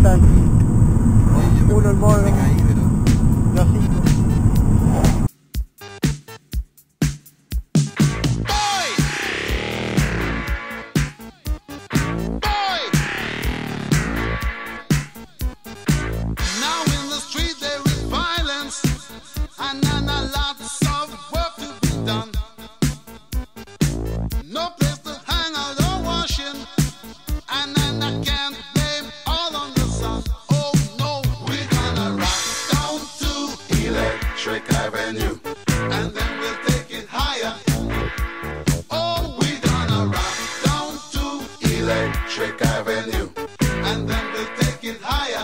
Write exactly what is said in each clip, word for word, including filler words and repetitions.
está aquí. Uno el mono. Me caí, pero... Yo cinco. Electric Avenue, and then we'll take it higher. Oh, we're gonna rock down to Electric Avenue, and then we'll take it higher.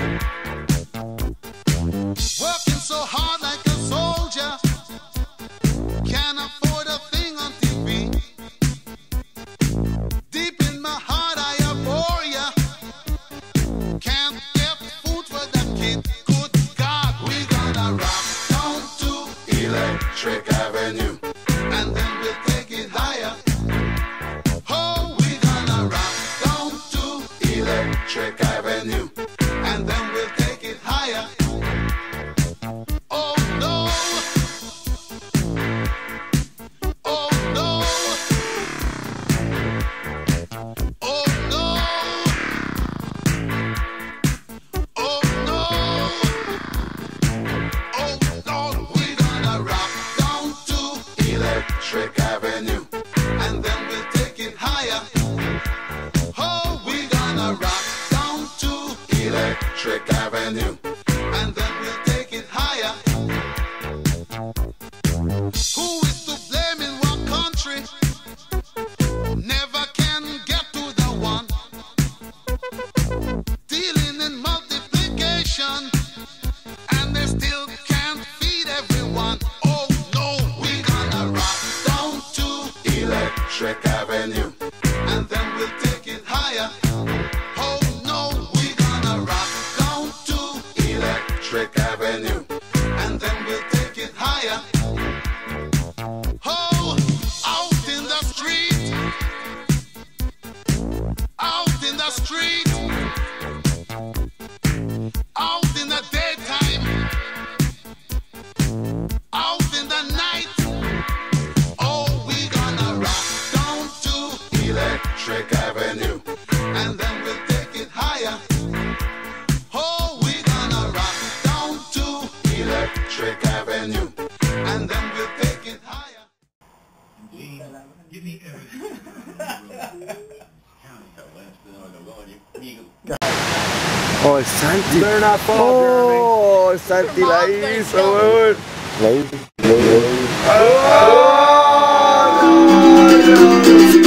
Working so hard like a soldier, can't afford a thing on T V. Deep in my heart I abhor ya, can't get food for the kid. Good God, we're gonna rock Electric Avenue, and then we'll take it higher. Oh, we're gonna rock down to Electric Avenue, and then we'll take it higher. Oh no, oh no, oh no, oh no, oh no. Electric Avenue, and then we'll take it higher. Oh, we're gonna rock down to Electric Avenue, and then we'll take it higher. Who is to blame in what country? Never can get to the one. Dealing in multiplication, and they still can't feed everyone. Oh no, we're gonna rock down to Electric Avenue, and then we'll take it higher. Oh no, we're gonna rock down to Electric Avenue, and then we'll take it higher. Oh, out in the street, out in the street, out in the daytime, out in the night. Oh, we're gonna rock down to Electric Avenue, and then we'll take it higher. Oh, we're gonna rock down to Electric Avenue, and then we'll take it higher. Give me everything. Oh, el Santi. Better not fall, Oh, el Santi la hizo, weón. La hizo. La hizo. Oh,